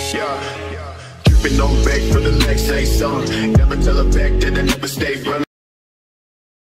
Yeah, Cupid on back for the legs, say something. Never tell her back that I never stay running.